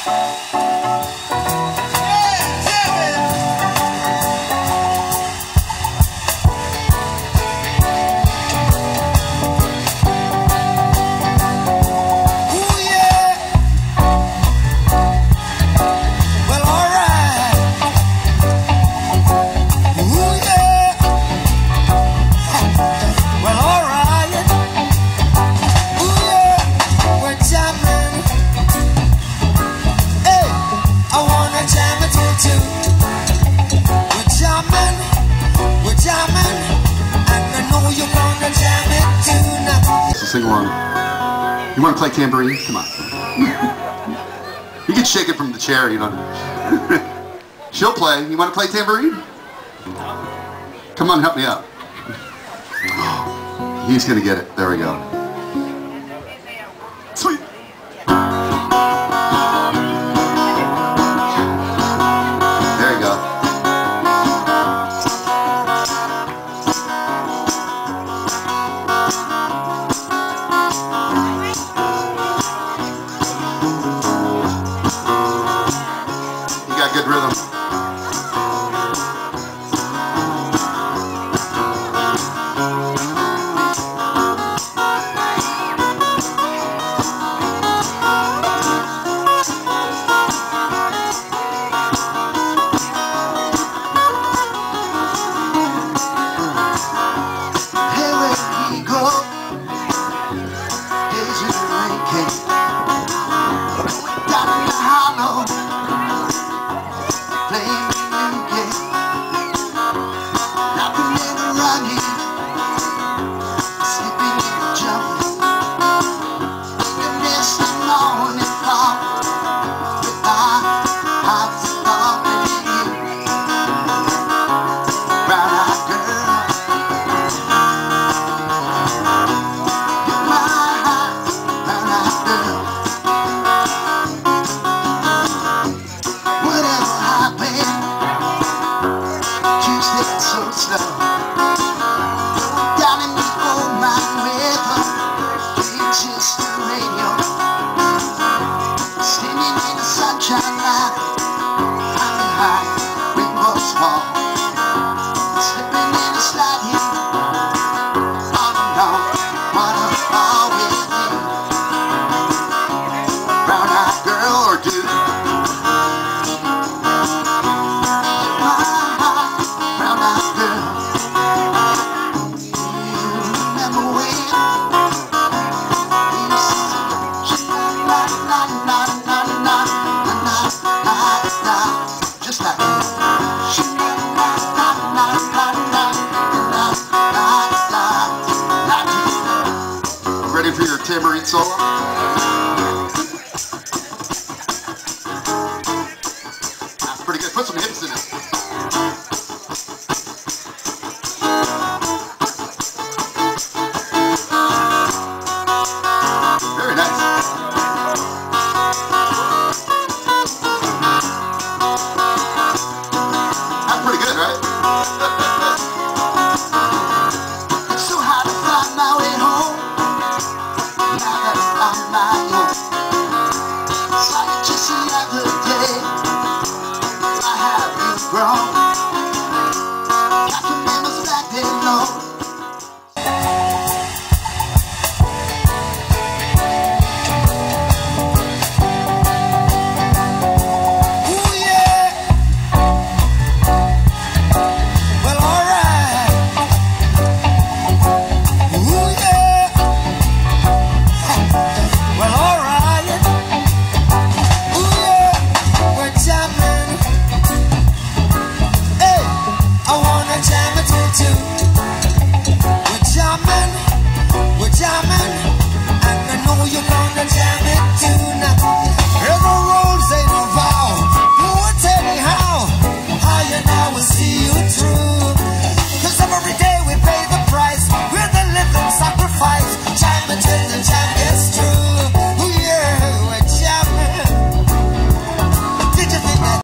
Sing along. You want to play tambourine? Come on. You can shake it from the chair, you know. She'll play. You want to play tambourine? Come on, help me out. He's going to get it. There we go. Sweet. There you go. Good rhythm. Hey, where we go? Days in the rain came. Down in the hollow. Playing new game, knocking and running, sleeping and jumping, in the mist of morning fall, with our hearts falling in you, brown-eyed girl, you're my brown-eyed girl. Whatever happened, Tuesday so slow. Down in the old mine river, playing just the radio. Standing in the sunshine light, climbing high, rainbows fall. Slipping in a sliding, all alone, waterfall with you. Brown-eyed girl or dude. Just like ready for your tambourine solo?